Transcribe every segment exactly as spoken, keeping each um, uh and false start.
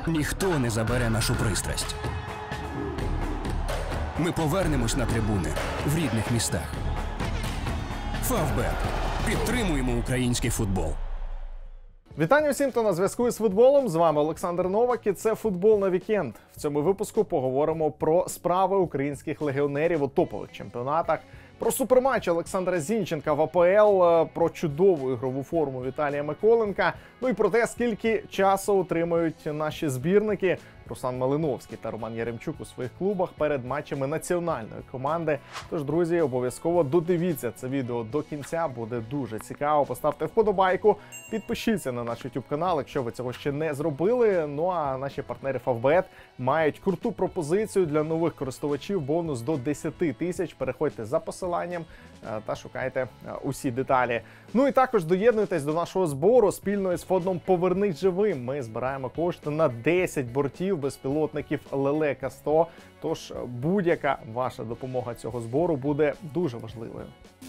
Ніхто не забере нашу пристрасть. Ми повернемось на трибуни в рідних містах. Фавбет. Підтримуємо український футбол. Вітання всім, хто на зв'язку із футболом. З вами Олександр Новак і це «Футбол на вікенд». В цьому випуску поговоримо про справи українських легіонерів у топових чемпіонатах, про суперматч Олександра Зінченка в АПЛ, про чудову ігрову форму Віталія Миколенка, ну і про те, скільки часу отримують наші збірники Руслан Малиновський та Роман Яремчук у своїх клубах перед матчами національної команди. Тож, друзі, обов'язково додивіться це відео до кінця, буде дуже цікаво. Поставте вподобайку, підпишіться на наш YouTube канал, якщо ви цього ще не зробили. Ну а наші партнери Фавбет мають круту пропозицію для нових користувачів, бонус до десяти тисяч. Переходьте за посиланням та шукайте усі деталі. Ну і також доєднуйтесь до нашого збору спільно із фондом «Повернись живим». Ми збираємо кошти на десять бортів безпілотників Лелека сто. Тож будь-яка ваша допомога цього збору буде дуже важливою.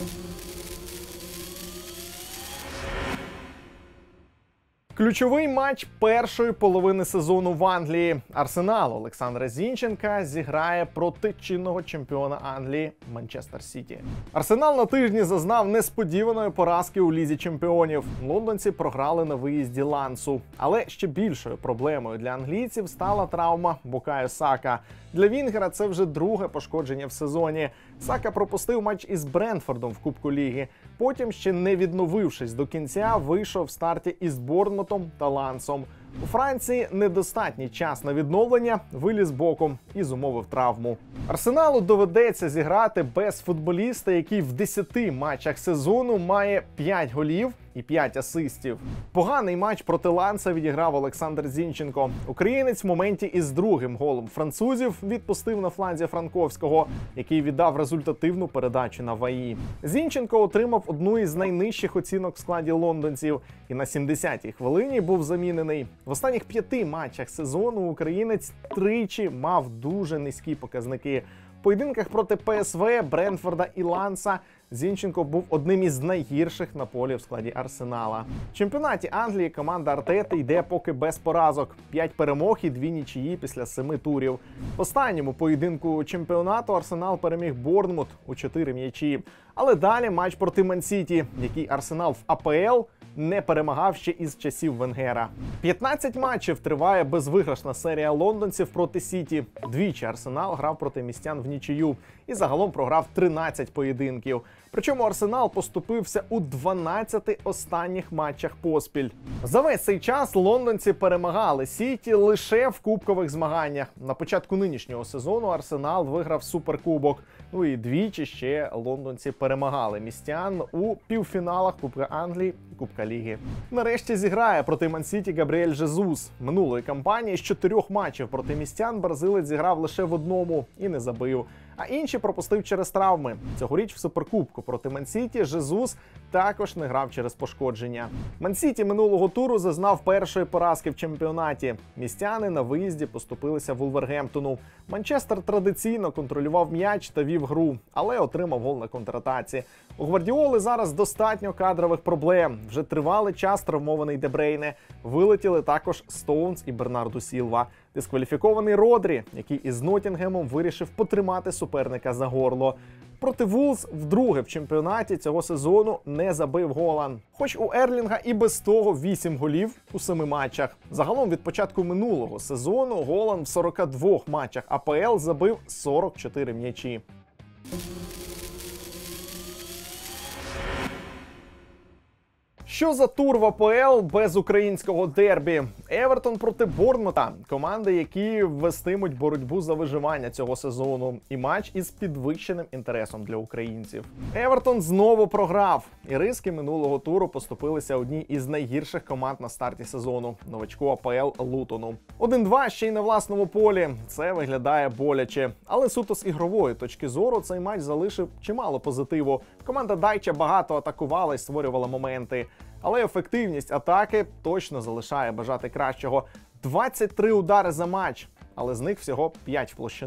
Ключовий матч першої половини сезону в Англії. Арсенал Олександра Зінченка зіграє проти чинного чемпіона Англії Манчестер Сіті. Арсенал на тижні зазнав несподіваної поразки у Лізі чемпіонів. Лондонці програли на виїзді Лансу. Але ще більшою проблемою для англійців стала травма Букайо Сака. Для Вінгера це вже друге пошкодження в сезоні. Сака пропустив матч із Брентфордом в Кубку Ліги. Потім, ще не відновившись до кінця, вийшов в старті із Борнмутом та Лансом. У Франції недостатній час на відновлення, виліз боком і зумовив травму. Арсеналу доведеться зіграти без футболіста, який в десяти матчах сезону має п'ять голів і п'ять асистів. Поганий матч проти Ланса відіграв Олександр Зінченко. Українець в моменті із другим голом французів відпустив на фланзі Франковського, який віддав результативну передачу на Ваї. Зінченко отримав одну із найнижчих оцінок в складі лондонців і на сімдесятій хвилині був замінений. В останніх п'яти матчах сезону українець тричі мав дуже низькі показники. В поєдинках проти ПСВ, Брентфорда і Ланса Зінченко був одним із найгірших на полі в складі Арсенала. В чемпіонаті Англії команда Артети йде поки без поразок. П'ять перемог і дві нічиї після семи турів. В останньому поєдинку чемпіонату Арсенал переміг Борнмут у чотири м'ячі. Але далі матч проти Ман-Сіті, який Арсенал в АПЛ не перемагав ще із часів Венгера. п'ятнадцять матчів триває безвиграшна серія лондонців проти Сіті. Двічі Арсенал грав проти містян в нічию і загалом програв тринадцять поєдинків. Причому Арсенал поступився у дванадцяти останніх матчах поспіль. За весь цей час лондонці перемагали Сіті лише в кубкових змаганнях. На початку нинішнього сезону Арсенал виграв суперкубок. Ну і двічі ще лондонці перемагали містян у півфіналах Кубка Англії і Кубка Ліги. Нарешті зіграє проти Ман-Сіті Габріель Жезус. Минулої кампанії з чотирьох матчів проти містян бразилець зіграв лише в одному і не забив. А інші пропустив через травми. Цьогоріч в суперкубку проти Ман-Сіті Жезус також не грав через пошкодження. Ман-Сіті минулого туру зазнав першої поразки в чемпіонаті. Містяни на виїзді поступилися Вулвергемптону. Манчестер традиційно контролював м'яч та вів гру, але отримав гол на контратаці. У Гвардіоли зараз достатньо кадрових проблем. Вже тривалий час травмований Де Брейне. Вилетіли також Стоунс і Бернарду Сілва. Дискваліфікований Родрі, який із Ноттінгемом вирішив потримати суперника за горло. Проти Вулс вдруге в чемпіонаті цього сезону не забив Голан. Хоч у Ерлінга і без того вісім голів у семи матчах. Загалом від початку минулого сезону Голан в сорока двох матчах АПЛ забив сорок чотири м'ячі. Що за тур в АПЛ без українського дербі? Евертон проти Борнмута. Команди, які вестимуть боротьбу за виживання цього сезону. І матч із підвищеним інтересом для українців. Евертон знову програв. Іриски минулого туру поступилися одній із найгірших команд на старті сезону – новачку АПЛ Лутону. один-два ще й на власному полі. Це виглядає боляче. Але суто з ігрової точки зору цей матч залишив чимало позитиву. Команда Дайча багато атакувала і створювала моменти. Але ефективність атаки точно залишає бажати кращого. двадцять три удари за матч, але з них всього п'ять в площину.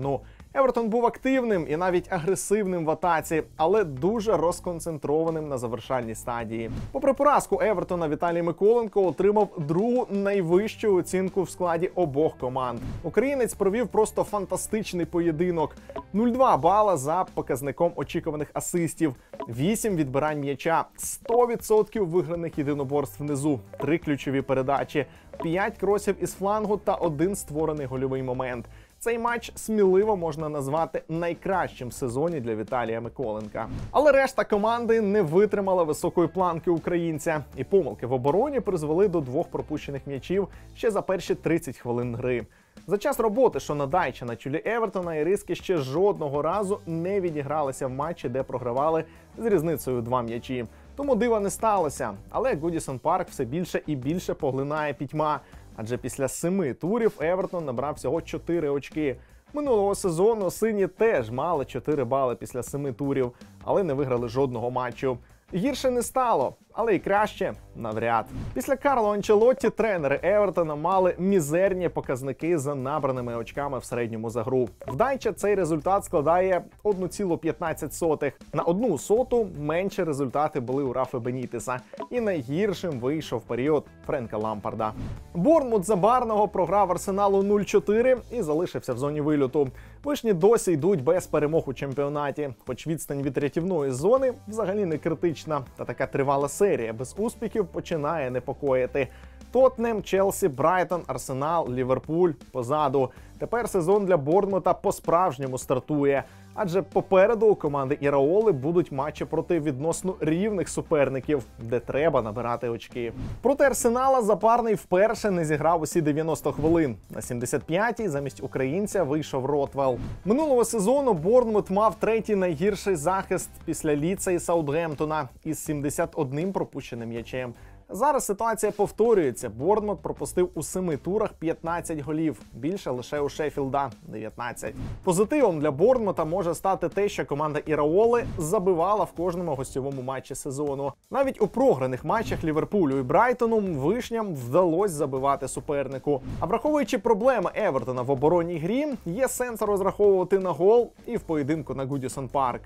Евертон був активним і навіть агресивним в атаці, але дуже розконцентрованим на завершальній стадії. Попри поразку Евертона, Віталій Миколенко отримав другу найвищу оцінку в складі обох команд. Українець провів просто фантастичний поєдинок. нуль цілих два бала за показником очікуваних асистів, вісім відбирань м'яча, сто відсотків виграних єдиноборств внизу, три ключові передачі, п'ять кросів із флангу та один створений гольовий момент. Цей матч сміливо можна назвати найкращим в сезоні для Віталія Миколенка. Але решта команди не витримала високої планки українця, і помилки в обороні призвели до двох пропущених м'ячів ще за перші тридцять хвилин гри. За час роботи Шонадайча на чолі Евертона іриски ще жодного разу не відігралися в матчі, де програвали з різницею два м'ячі. Тому дива не сталося, але Гудісон Парк все більше і більше поглинає пітьма. Адже після семи турів Евертон набрав всього чотири очки. Минулого сезону сині теж мали чотири бали після семи турів, але не виграли жодного матчу. Гірше не стало, але і краще навряд. Після Карло Анчелотті тренери Евертона мали мізерні показники за набраними очками в середньому за гру. В Дайча цей результат складає одну цілу п'ятнадцять сотих. На одну соту менші результати були у Рафи Бенітеса. І найгіршим вийшов період Френка Лампарда. Борнмут забарного програв Арсеналу нуль чотири і залишився в зоні вильоту. Вишні досі йдуть без перемог у чемпіонаті, хоч відстань від рятівної зони взагалі не критична. Та така тривала серія без успіхів починає непокоїти. Тоттенхем, Челсі, Брайтон, Арсенал, Ліверпуль позаду. Тепер сезон для Борнмута по-справжньому стартує. Адже попереду у команди Ірауоли будуть матчі проти відносно рівних суперників, де треба набирати очки. Проти Арсенала Запарний вперше не зіграв усі дев'яносто хвилин. На сімдесят п'ятій замість українця вийшов Ротвелл. Минулого сезону Борнмут мав третій найгірший захист після Лідса і Саутгемптона із сімдесят одним пропущеним м'ячем. Зараз ситуація повторюється. Борнмут пропустив у семи турах п'ятнадцять голів, більше лише у Шеффілда – дев'ятнадцять. Позитивом для Борнмута може стати те, що команда Ірауоли забивала в кожному гостьовому матчі сезону. Навіть у програних матчах Ліверпулю і Брайтону вишням вдалося забивати супернику. А враховуючи проблеми Евертона в оборонній грі, є сенс розраховувати на гол і в поєдинку на Гудісон Парк.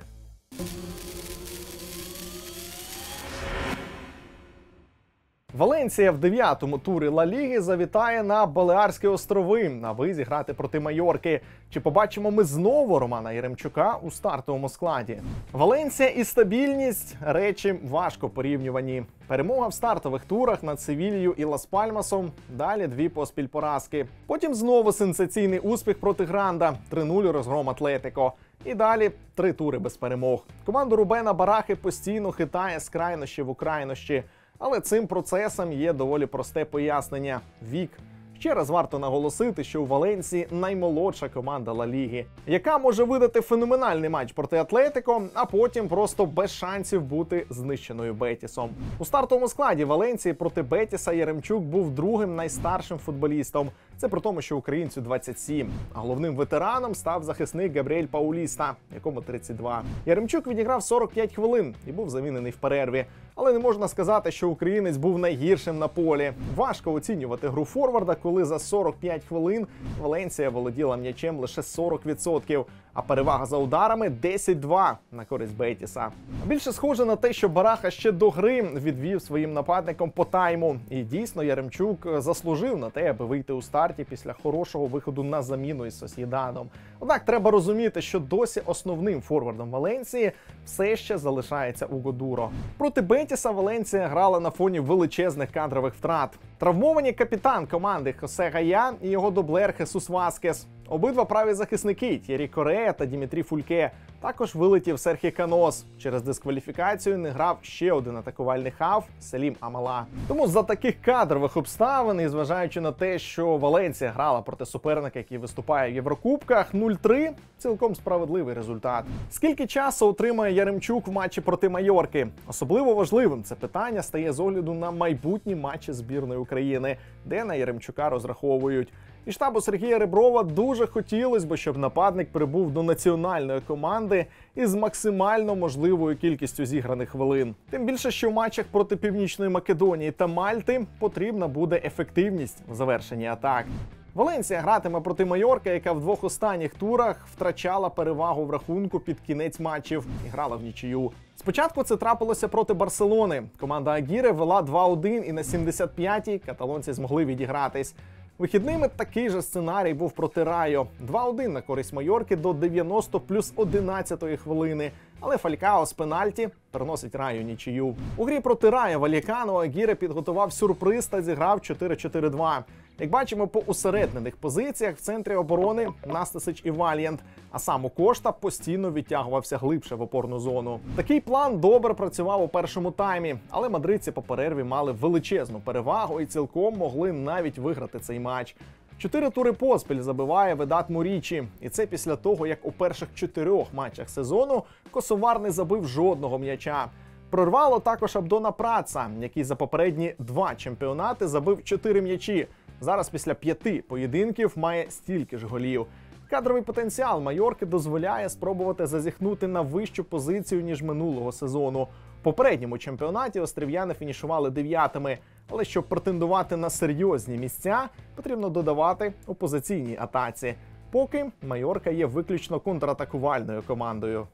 Валенсія в дев'ятому турі Ла Ліги завітає на Балеарські острови, аби зіграти проти Майорки. Чи побачимо ми знову Романа Яремчука у стартовому складі? Валенсія і стабільність – речі важко порівнювані. Перемога в стартових турах над Севільєю і Лас-Пальмасом, далі дві поспіль поразки. Потім знову сенсаційний успіх проти Гранда, три нуль розгром Атлетико. І далі три тури без перемог. Команду Рубена Барахи постійно хитає з крайнощі в крайнощі. Але цим процесом є доволі просте пояснення – вік. Ще раз варто наголосити, що у Валенсії наймолодша команда Ла Ліги, яка може видати феноменальний матч проти Атлетико, а потім просто без шансів бути знищеною Бетісом. У стартовому складі Валенсії проти Бетіса Яремчук був другим найстаршим футболістом. Це при тому, що українцю двадцять сім. А головним ветераном став захисник Габріель Пауліста, якому тридцять два. Яремчук відіграв сорок п'ять хвилин і був замінений в перерві. Але не можна сказати, що українець був найгіршим на полі. Важко оцінювати гру форварда, коли за сорок п'ять хвилин Валенсія володіла м'ячем лише сорок відсотків, а перевага за ударами десять два на користь Бетіса. Більше схоже на те, що Бараха ще до гри відвів своїм нападником по тайму. І дійсно Яремчук заслужив на те, аби вийти у старті після хорошого виходу на заміну із Сосєдадом. Однак треба розуміти, що досі основним форвардом Валенсії все ще залишається Уго Дуро. Проти Бетіса Валенсія грала на фоні величезних кадрових втрат. Травмовані капітан команди Хосе Гая і його дублер Хесус Васкес. Обидва праві захисники Т'єрі Корея та Дімітрі Фульке. Також вилетів Серхі Канос. Через дискваліфікацію не грав ще один атакувальний хав Селім Амала. Тому за таких кадрових обставин, і зважаючи на те, що Валенсія грала проти суперника, який виступає в Єврокубках, нуль три – цілком справедливий результат. Скільки часу отримає Яремчук в матчі проти Майорки? Особливо важливим це питання стає з огляду на майбутні матчі збірної України, де на Яремчука розраховують. І штабу Сергія Реброва дуже хотілося б, щоб нападник прибув до національної команди із максимально можливою кількістю зіграних хвилин. Тим більше, що в матчах проти Північної Македонії та Мальти потрібна буде ефективність в завершенні атак. Валенсія гратиме проти Майорки, яка в двох останніх турах втрачала перевагу в рахунку під кінець матчів і грала в нічию. Спочатку це трапилося проти Барселони. Команда Агіре вела два один і на сімдесят п'ятій каталонці змогли відігратись. Вихідними такий же сценарій був проти Райо. два один на користь Майорки до дев'яносто плюс одинадцятої хвилини. Але Фалькао з пенальті переносить Райо нічию. У грі проти Райо Валєкано Агіре підготував сюрприз та зіграв чотири чотири два. Як бачимо, по усереднених позиціях в центрі оборони Настасич і Вальєнт, а сам Кошта постійно відтягувався глибше в опорну зону. Такий план добре працював у першому таймі, але мадридці по перерві мали величезну перевагу і цілком могли навіть виграти цей матч. Чотири тури поспіль забиває Ведат Мурічі. І це після того, як у перших чотирьох матчах сезону Косовар не забив жодного м'яча. Прорвало також Абдона Праца, який за попередні два чемпіонати забив чотири м'ячі. Зараз після п'яти поєдинків має стільки ж голів. Кадровий потенціал Майорки дозволяє спробувати зазіхнути на вищу позицію, ніж минулого сезону. В попередньому чемпіонаті острів'яни фінішували дев'ятими. Але щоб претендувати на серйозні місця, потрібно додавати у позиційній атаці. Поки Майорка є виключно контратакувальною командою.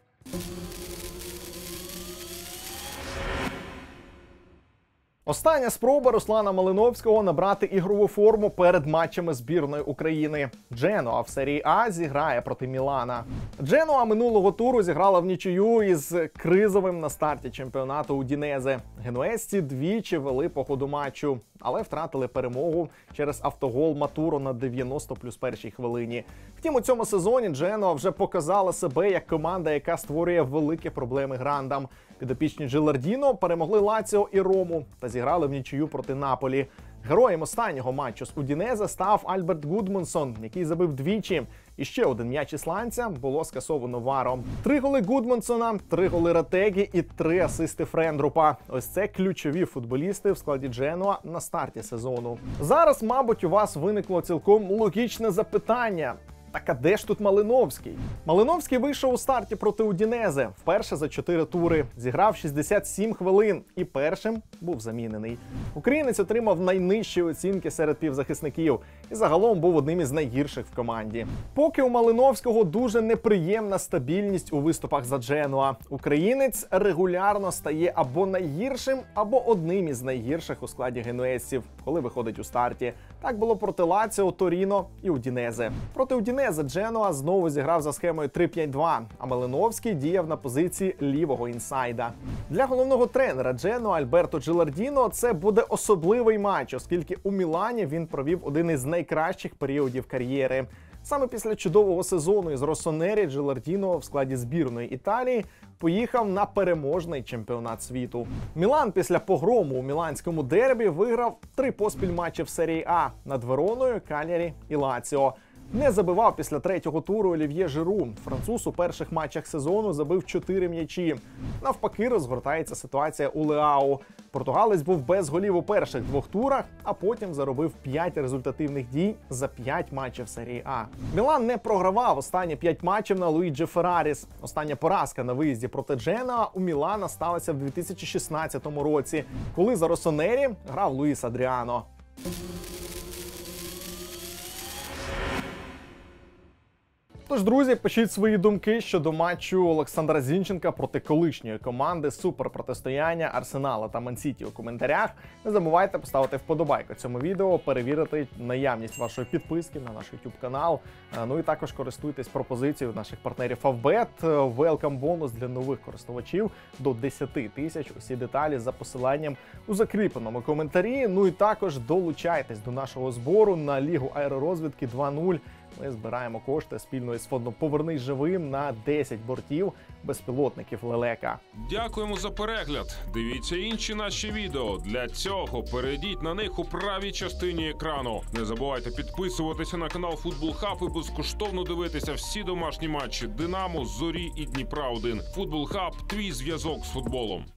Остання спроба Руслана Малиновського набрати ігрову форму перед матчами збірної України. Дженуа в серії А зіграє проти Мілана. Дженуа минулого туру зіграла в нічию із кризовим на старті чемпіонату Удінезе. Генуезці двічі вели по ходу матчу, але втратили перемогу через автогол Матуро на дев'яносто плюс першій хвилині. Втім, у цьому сезоні Дженуа вже показала себе як команда, яка створює великі проблеми грандам. Підопічні Джилардіно перемогли Лаціо і Рому та зіграли в нічию проти Наполі. Героєм останнього матчу з Удінезе став Альберт Гудмунсон, який забив двічі. І ще один м'яч ісландця було скасовано варом. Три голи Гудмунсона, три голи Ретегі і три асисти Френдрупа. Ось це ключові футболісти в складі Дженуа на старті сезону. Зараз, мабуть, у вас виникло цілком логічне запитання. Так а де ж тут Малиновський? Малиновський вийшов у старті проти Удінезе. Вперше за чотири тури. Зіграв шістдесят сім хвилин і першим був замінений. Українець отримав найнижчі оцінки серед півзахисників і загалом був одним із найгірших в команді. Поки у Малиновського дуже неприємна стабільність у виступах за Дженуа. Українець регулярно стає або найгіршим, або одним із найгірших у складі генуезців, коли виходить у старті. Так було проти Лаціо, Торіно і Удінезе. Проти Удінезе Дженуа знову зіграв за схемою три п'ять два, а Малиновський діяв на позиції лівого інсайда. Для головного тренера Дженуа Альберто Джилардіно це буде особливий матч, оскільки у Мілані він провів один із найкращих періодів кар'єри. Саме після чудового сезону із Росонері Джилардіно в складі збірної Італії поїхав на переможний чемпіонат світу. Мілан після погрому у міланському дербі виграв три поспіль матчі в серії А над Вероною, Кальярі і Лаціо. Не забивав після третього туру Олів'є Жиру. Француз у перших матчах сезону забив чотири м'ячі. Навпаки, розгортається ситуація у Леау. Португалець був без голів у перших двох турах, а потім заробив п'ять результативних дій за п'ять матчів серії А. Мілан не програвав останні п'ять матчів на Луїджі Ферраріс. Остання поразка на виїзді проти Дженуа у Мілана сталася в дві тисячі шістнадцятому році, коли за Росонері грав Луїс Адріано. Тож, друзі, пишіть свої думки щодо матчу Олександра Зінченка проти колишньої команди суперпротистояння Арсенала та Ман-Сіті у коментарях. Не забувайте поставити вподобайку цьому відео, перевірити наявність вашої підписки на наш YouTube канал. Ну і також користуйтесь пропозицією наших партнерів Фавбет. Велкам бонус для нових користувачів до десять тисяч. Усі деталі за посиланням у закріпленому коментарі. Ну і також долучайтесь до нашого збору на Лігу аеророзвідки два нуль. Ми збираємо кошти спільно із фондом «Повернись живим» на десять бортів безпілотників Лелека. Дякуємо за перегляд. Дивіться інші наші відео. Для цього перейдіть на них у правій частині екрану. Не забувайте підписуватися на канал Футбол Хаб і безкоштовно дивитися всі домашні матчі Динамо, Зорі і Дніпра один. Футбол Хаб – твій зв'язок з футболом.